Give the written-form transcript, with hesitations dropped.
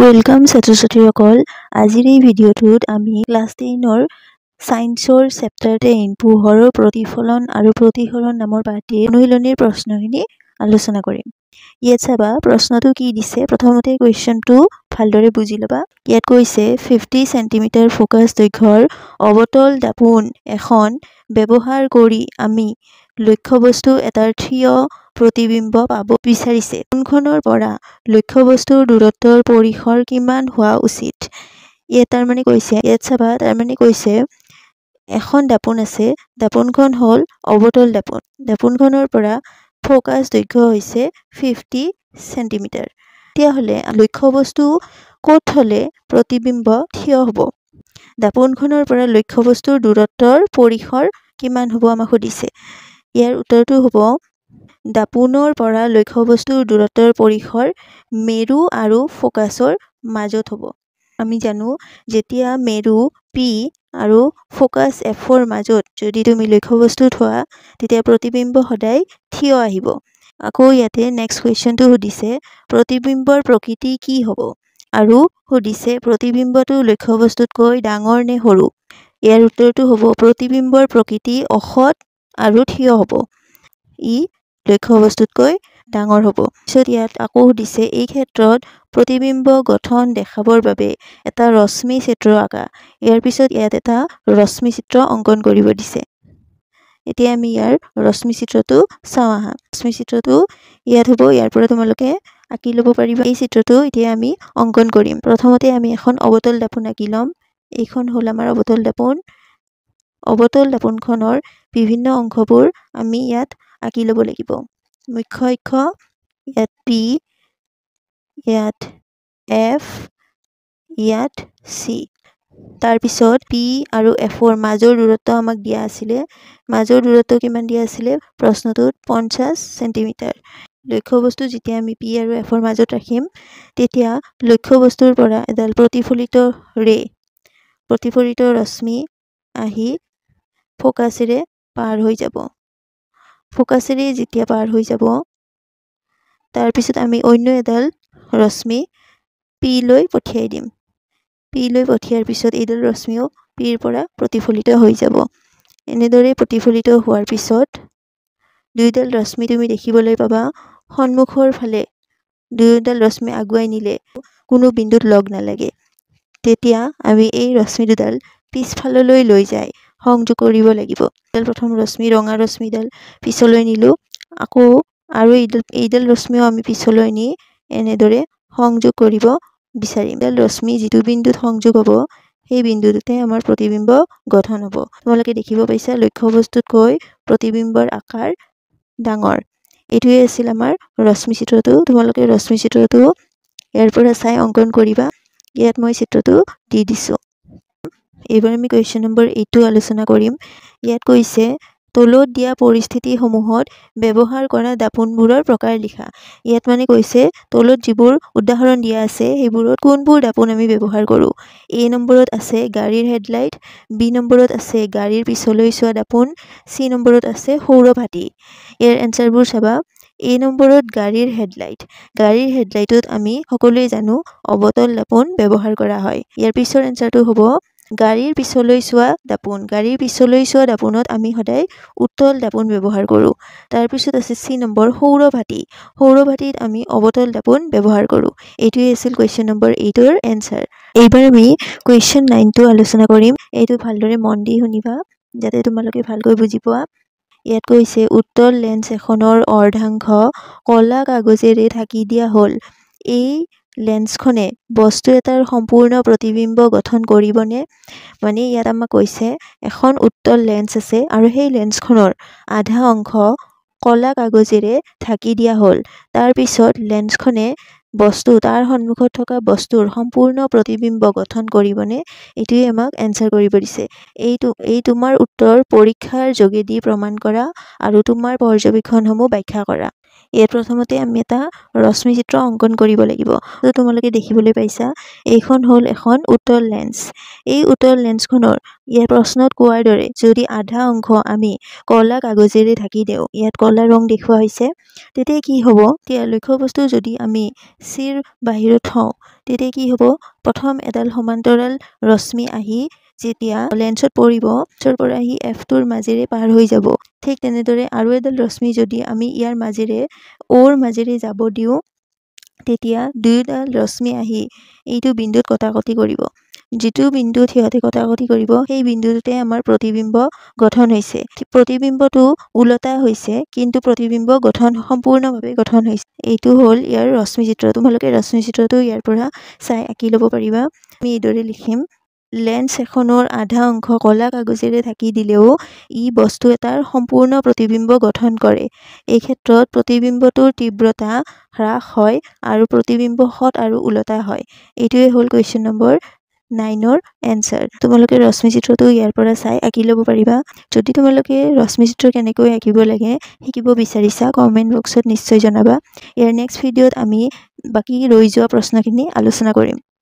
Welcome ছাত্ৰ-ছাত্ৰীসকল আজিৰ এই ভিডিঅ'টোত আমি ক্লাস 10ৰ সায়েন্সৰ চেপ্টাৰ 10 পোহৰৰ প্ৰতিফলন আৰু প্ৰতিসৰণ নামৰ পাঠটিৰ অনুশীলনীৰ প্ৰশ্নখিনি আলোচনা কৰিম। ইয়াত চাবা প্ৰশ্নটো কি দিছে প্ৰথমতে কোৱেশ্চনটো ভালদৰে বুজি লবা। ইয়াত কৈছে 50 সেন্টিমিটাৰ ফোকাস দৈৰ্ঘ্যৰ অবতল দাপোন এখন ব্যৱহাৰ কৰি আমি লক্ষ্যবস্তু এটাৰ থিয় প্ৰতিবিম্ব পাব বিচাৰিছে। কোনখনৰ পৰা লক্ষ্যবস্তুৰ দূৰত্বৰ পৰিসৰ কিমান হোৱা উচিত। ইয়াত তাৰ মানে কৈছে ইয়াত চাবা তাৰ মানে কৈছে এখন দাপোন আছে দাপোনখন হল অবতল দাপোন দাপোনখনৰ পৰা ফোকাস দৈৰ্ঘ্য হৈছে 50 সেন্টিমিটাৰ। তেতিয়া হলে লক্ষ্যবস্তু ক'ত হলে প্ৰতিবিম্ব থিয় হ'ব। দাপোনখনৰ পৰা লক্ষ্যবস্তুৰ দূৰত্বৰ পৰিসৰ কিমান হ'ব আমাক সুধিছে। ইয়াৰ উত্তৰটো হ'ব দাপোনৰ পৰা লক্ষ্যবস্তুৰ দূৰত্বৰ পৰিসৰ মেৰু আৰু ফোকাসৰ মাজত হ'ব। আমি জানো যেতিয়া মেৰু P আৰু ফোকাস Fৰ মাজত যদি তুমি লক্ষ্যবস্তু থোৱা তেতিয়া প্ৰতিবিম্ব সদায় থিয় আহিব। আকৌ ইয়াতে নেক্সট কোৱেশ্চনটো সুধিছে প্ৰতিবিম্বৰ প্ৰকৃতি কি হ'ব আৰু সুধিছে প্ৰতিবিম্বটো লক্ষ্যবস্তুতকৈ ডাঙৰ নে সৰু। ইয়াৰ উত্তৰটো হ'ব প্ৰতিবিম্বৰ প্ৰকৃতি অসৎ আৰু থিয় হ'ব। ই লক্ষ্যবস্তুতকৈ ডাঙৰ হ'ব। পিছত ইয়াত আকৌ সুধিছে এই ক্ষেত্ৰত প্ৰতিবিম্ব গঠন দেখাবৰ বাবে এটা ৰশ্মি চিত্ৰ আঁকা। ইয়াৰ পিছত ইয়াত এটা ৰশ্মি চিত্ৰ অংকন কৰিব দিছে। এতিয়া আমি ইয়াৰ ৰশ্মি চিত্ৰটো চাওঁ আহা। ৰশ্মি চিত্ৰটো ইয়াত হ'ব। ইয়াৰ পৰা তোমালোকে আঁকি ল'ব পাৰিবা। এই চিত্ৰটো এতিয়া আমি অংকন কৰিম। প্ৰথমতে আমি এখন অবতল দাপোন আঁকি ল'ম। এইখন হ'ল আমাৰ অবতল দাপোন। অবতল দাপোনখনৰ বিভিন্ন অংশবোৰ আমি ইয়াত আঁকি ল'ব লাগিব। মুখ্য অক্ষ ইয়াত P ইয়াত F ইয়াত C। তাৰ পিছত P আৰু Fৰ মাজৰ দূৰত্ব আমাক দিয়া আছিলে। মাজৰ দূৰত্ব কিমান দিয়া আছিলে প্ৰশ্নটোত 50 সেন্টিমিটাৰ। লক্ষ্যবস্তু যেতিয়া আমি P আৰু Fৰ মাজত ৰাখিম তেতিয়া লক্ষ্যবস্তুৰ পৰা এডাল প্ৰতিফলিত ৰশ্মি আহি ফোকাসেৰে পাৰ হৈ যাব। ফোকাসেৰে যেতিয়া পাৰ হৈ যাব তাৰ পিছত আমি অন্য এডাল ৰশ্মি P লৈ পঠিয়াই দিম। P লৈ পঠিয়াৰ পিছত এইডাল ৰশ্মিও Pৰ পৰা প্ৰতিফলিত হৈ যাব। এনেদৰে প্ৰতিফলিত হোৱাৰ পিছত দুইডাল ৰশ্মি তুমি দেখিবলৈ পাবা সন্মুখৰ ফালে দুইডাল ৰশ্মি আগুৱাই নিলে কোনো বিন্দুত লগ নালাগে। তেতিয়া আমি এই ৰশ্মি দুডাল পিছফাললৈ লৈ যায় সংযোগ কৰিব লাগিব। প্ৰথম ৰশ্মি ৰঙা ৰশ্মিডাল পিছলৈ নিলো আকৌ আৰু এইডাল ৰশ্মিও আমি পিছলৈ নি এনেদৰে সংযোগ কৰিব বিচাৰিম। এইডাল ৰশ্মি যিটো বিন্দুত সংযোগ হ'ব সেই বিন্দুটোতে আমাৰ প্ৰতিবিম্ব গঠন হ'ব। তোমালোকে দেখিব পাইছা লক্ষ্যবস্তুতকৈ প্ৰতিবিম্বৰ আকাৰ ডাঙৰ। এইটোৱে আছিল আমাৰ ৰশ্মি চিত্ৰটো। তোমালোকে ৰশ্মি চিত্ৰটো ইয়াৰ পৰা চাই অংকন কৰিবা। ইয়াত মই চিত্ৰটো দি দিছো। এইবাৰ আমি কুৱেশ্চন নম্বৰ 8 আলোচনা কৰিম। ইয়াত কৈছে তলত দিয়া পৰিস্থিতিসমূহত ব্যৱহাৰ কৰা দাপোনবোৰৰ প্ৰকাৰ লিখা। ইয়াত মানে কৈছে তলত যিবোৰ উদাহৰণ দিয়া আছে সেইবোৰত কোনবোৰ দাপোন আমি ব্যৱহাৰ কৰোঁ। A নম্বৰত আছে গাড়ীৰ হেডলাইট, B নম্বৰত আছে গাড়ীৰ পিছলৈ চোৱা দাপোন, C নম্বৰত আছে সৌৰভাতি। ইয়াৰ এনসাৰবোৰ চাবা। A নম্বৰত গাড়ীৰ হেডলাইট। গাড়ীৰ হেডলাইটত আমি সকলোৱে জানো অবতল দাপোন ব্যৱহাৰ কৰা হয়। ইয়াৰ পিছৰ এনসাৰটো হ'ব গাড়ীৰ পিছলৈ চোৱা দাপোন। গাড়ীৰ পিছলৈ চোৱা দাপোনত আমি সদায় উত্তল দাপোন ব্যৱহাৰ কৰোঁ। তাৰ পিছত আছে C নম্বৰ সৌৰভাতি। সৌৰভাতিত আমি অবতল দাপোন ব্যৱহাৰ কৰোঁ। এইটোৱে আছিল কুৱেশ্চন নম্বৰ 8ৰ এনসাৰ। এইবাৰ আমি কুৱেশ্চন 9টো আলোচনা কৰিম। এইটো ভালদৰে মন দি শুনিবা যাতে তোমালোকে ভালকৈ বুজি পোৱা। ইয়াত কৈছে উত্তল লেন্স এখনৰ অৰ্ধাংশ কলা কাগজেৰে ঢাকি দিয়া হ'ল। এই লেন্সখনে বস্তু এটাৰ সম্পূৰ্ণ প্ৰতিবিম্ব গঠন কৰিবনে। মানে ইয়াত আমাক কৈছে এখন উত্তল লেন্স আছে আৰু সেই লেন্সখনৰ আধা অংশ কলা কাগজেৰে ঢাকি দিয়া হ'ল। তাৰ পিছত লেন্সখনে তাৰ সন্মুখত থকা বস্তুৰ সম্পূৰ্ণ প্ৰতিবিম্ব গঠন কৰিবনে। এইটোৱে আমাক এনসাৰ কৰিব দিছে। এই তোমাৰ উত্তৰ পৰীক্ষাৰ যোগেদি প্ৰমাণ কৰা আৰু তোমাৰ পৰ্যবেক্ষণসমূহ ব্যাখ্যা কৰা। ইয়াৰ প্ৰথমতে আমি এটা ৰশ্মি চিত্ৰ অংকন কৰিব লাগিব। তো তোমালোকে দেখিবলৈ পাইছা এইখন হ'ল এখন উত্তল লেন্স। এই উত্তল লেন্সখনৰ ইয়াৰ প্ৰশ্নত কোৱাৰ দৰে যদি আধা অংশ আমি কলা কাগজেৰে ঢাকি দিওঁ, ইয়াত কলা ৰং দেখুওৱা হৈছে, তেতিয়া কি হ'ব? তেতিয়া লক্ষ্য বস্তু যদি আমি চিৰ বাহিৰত থওঁ, তেতিয়া কি হ'ব? প্ৰথম এডাল সমান্তৰাল ৰশ্মি আহি যেতিয়া লেন্সত পৰিব, লেন্সৰ পৰা আহি F2ৰ মাজেৰে পাৰ হৈ যাব। ঠিক তেনেদৰে আৰু এডাল ৰশ্মি যদি আমি ইয়াৰ মাজেৰে Oৰ মাজেৰে যাব দিওঁ, তেতিয়া দুয়োডাল ৰশ্মি আহি এইটো বিন্দুত কটাকটি কৰিব। যিটো বিন্দুত সিহঁতে কটাকটি কৰিব, সেই বিন্দুটোতে আমাৰ প্ৰতিবিম্ব গঠন হৈছে। প্ৰতিবিম্বটো উলটা হৈছে, কিন্তু প্ৰতিবিম্ব গঠন সম্পূৰ্ণভাৱে গঠন হৈছে। এইটো হ'ল ইয়াৰ ৰশ্মি চিত্ৰ। তোমালোকে ৰশ্মি চিত্ৰটো ইয়াৰ পৰা চাই আঁকি ল'ব পাৰিবা। আমি এইদৰে লিখিম, লেন্স এখনৰ আধা অংশ কলা কাগজেৰে ঢাকি দিলেও ই বস্তু এটাৰ সম্পূৰ্ণ প্ৰতিবিম্ব গঠন কৰে। এই ক্ষেত্ৰত প্ৰতিবিম্বটোৰ তীব্ৰতা হ্ৰাস হয় আৰু প্ৰতিবিম্ব সৎ আৰু উলটা হয়। এইটোৱে হ'ল কুৱেশ্যন নম্বৰ 9ৰ এনচাৰ। তোমালোকে ৰশ্মি চিত্ৰটো ইয়াৰ পৰা চাই আঁকি ল'ব পাৰিবা। যদি তোমালোকে ৰশ্মি চিত্ৰ কেনেকৈ আঁকিব লাগে শিকিব বিচাৰিছা, কমেণ্ট বক্সত নিশ্চয় জনাবা। ইয়াৰ নেক্সট ভিডিঅ'ত আমি বাকী ৰৈ যোৱা প্ৰশ্নখিনি আলোচনা কৰিম।